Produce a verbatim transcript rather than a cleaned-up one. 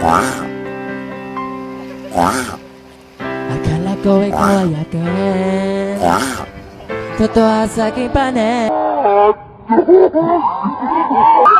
Akala ko ikaw ay akin, totoo sa aking panig.